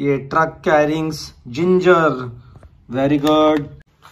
ये truck carrying ginger, very good.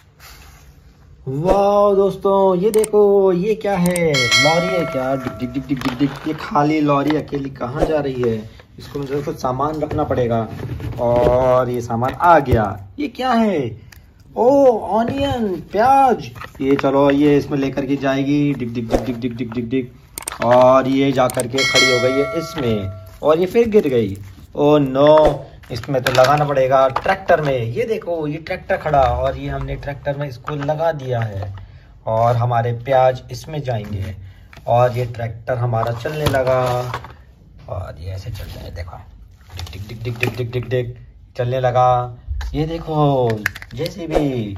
वाह दोस्तों, ये देखो ये क्या है, लॉरी है क्या? डिग डिग डिग डिग डिग डिग। ये खाली लॉरी अकेली कहाँ जा रही है? इसको मुझे कुछ सामान रखना पड़ेगा। और ये सामान आ गया। ये क्या है? ओ ऑनियन, प्याज। ये चलो ये इसमें लेकर के जाएगी। डिग dig dig dig dig dig dig डिग। और ये जा करके खड़ी हो गई है इसमें, और ये फिर गिर गई। ओ नो, इसमें तो लगाना पड़ेगा ट्रैक्टर में। ये देखो ये ट्रैक्टर खड़ा, और ये हमने ट्रैक्टर में इसको लगा दिया है, और हमारे प्याज इसमें जाएंगे, और ये ट्रैक्टर हमारा चलने लगा। और ये ऐसे चल रहा है, देखो डिग dig dig dig dig dig डिग चलने लगा। ये देखो जेसीबी।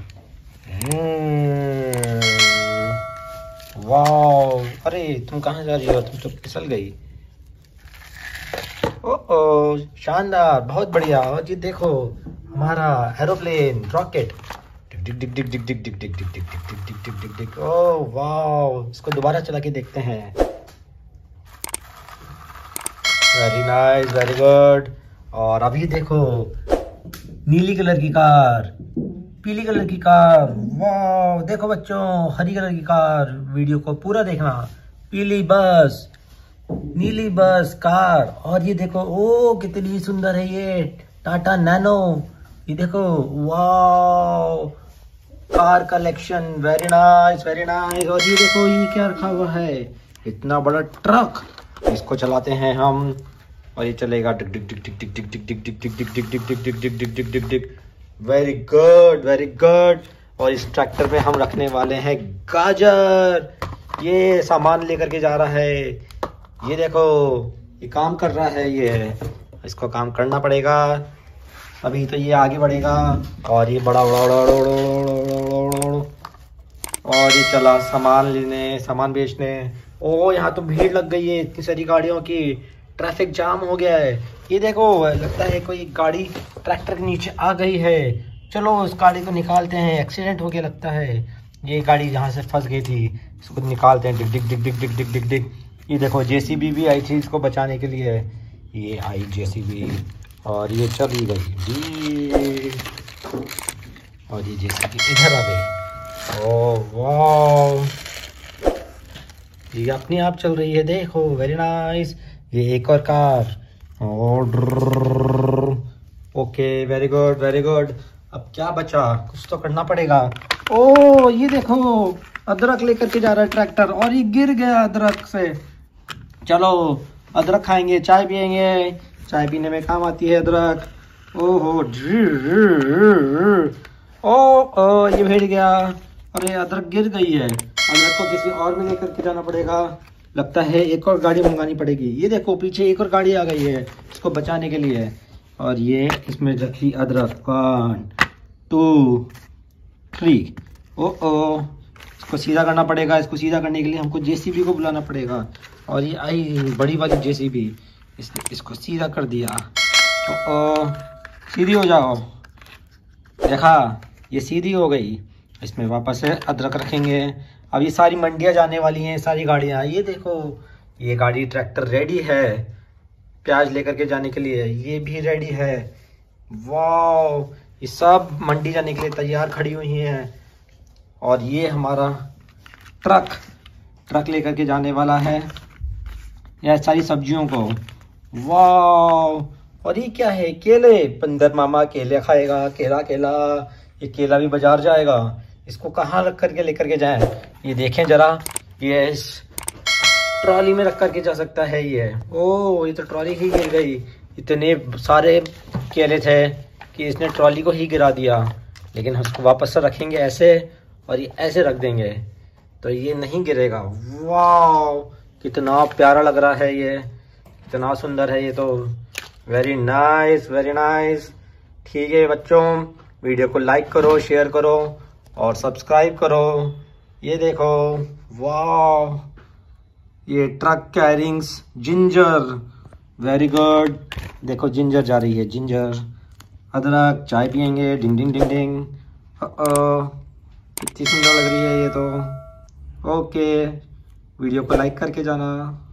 वाह, अरे तुम कहाँ जा रही हो? तुम तो फिसल गई। ओ शानदार, बहुत बढ़िया। और ये देखो हमारा एरोप्लेन, रॉकेट। डिग dig dig dig dig dig dig dig dig dig dig dig dig डिग। ओ वाह, इसको दोबारा चला के देखते हैं। Very nice, very good. और अभी देखो नीली कलर की कार, पीली कलर की कार। वाह देखो बच्चों, हरी कलर की कार। वीडियो को पूरा देखना। पीली बस, नीली बस, कार। और ये देखो, ओ कितनी सुंदर है ये टाटा नैनो। ये देखो, वाह car collection, very nice very nice. और ये देखो ये क्या रखा हुआ है, इतना बड़ा ट्रक। इसको चलाते हैं हम, और ये चलेगा dig dig dig dig dig dig dig dig dig dig dig dig dig dig dig dig dig dig. Very good very good. और इस ट्रैक्टर पे हम रखने वाले हैं गाजर। ये सामान लेकर के जा रहा है। ये देखो ये काम कर रहा है, ये इसको काम करना पड़ेगा। अभी तो ये आगे बढ़ेगा, और ये बड़ा और ये चला सामान लेने, सामान बेचने। ओ यहाँ तो भीड़ लग गई है इतनी सारी गाड़ियों की, ट्रैफिक जाम हो गया है। ये देखो लगता है कोई गाड़ी ट्रैक्टर के नीचे आ गई है। चलो उस गाड़ी को निकालते हैं, एक्सीडेंट हो गया लगता है। ये गाड़ी जहाँ से फंस गई थी, इसको निकालते हैं। डिग dig dig dig dig dig dig डिग। ये देखो जेसीबी भी आई थी इसको बचाने के लिए। ये आई जेसीबी, और ये चली गई। और ये जेसीबी इधर आ गई। ओह वाह, ये अपने आप चल रही है, देखो वेरी नाइस। ये एक और car. Okay very good very good. अब क्या बचा, कुछ तो करना पड़ेगा। ओ ये देखो अदरक लेकर के जा रहा है ट्रैक्टर, और ये गिर गया अदरक से। चलो अदरक खाएंगे, चाय पियेंगे, चाय पीने में काम आती है अदरक। ओहो ओ ये भिड़ गया। अरे अदरक गिर गई है, अदरक को किसी और में लेकर के जाना पड़ेगा। लगता है एक और गाड़ी मंगानी पड़ेगी। ये देखो पीछे एक और गाड़ी आ गई है इसको बचाने के लिए। और ये इसमें रखी अदरक, 1 2 3। ओ इसको सीधा करना पड़ेगा। इसको सीधा करने के लिए हमको जेसीबी को बुलाना पड़ेगा। और ये आई बड़ी वाली जेसीबी, इसने इसको सीधा कर दिया। ओ सीधी हो जाओ। देखा ये सीधी हो गई। इसमें वापस से अदरक रखेंगे। अब ये सारी मंडियाँ जाने वाली हैं, सारी गाड़ियाँ। ये देखो ये गाड़ी ट्रैक्टर रेडी है प्याज लेकर के जाने के लिए। ये भी रेडी है। वाह, ये सब मंडी जाने के लिए तैयार खड़ी हुई हैं। और ये हमारा ट्रक लेकर के जाने वाला है यह सारी सब्जियों को। वाह, और ये क्या है, केले। बंदर मामा केले खाएगा, केला। ये केला भी बाजार जाएगा। इसको कहाँ रख करके लेकर के जाएं? ये देखें जरा, ये इस ट्रॉली में रख करके जा सकता है ये। ओ ये तो ट्रॉली ही गिर गई। इतने सारे केले थे कि इसने ट्रॉली को ही गिरा दिया। लेकिन उसको वापस से रखेंगे ऐसे, और ये ऐसे रख देंगे तो ये नहीं गिरेगा। वाह कितना प्यारा लग रहा है, ये कितना सुंदर है ये तो। Very nice very nice. ठीक है बच्चों, वीडियो को लाइक करो, शेयर करो और सब्सक्राइब करो। ये देखो, वाह ये truck carrying ginger, very good. देखो जिंजर जा रही है, जिंजर। अदरक, चाय पियेंगे, डिंग डिंग डिंग डिंग। कितनी सुंदर लग रही है ये तो। ओके, वीडियो को लाइक करके जाना।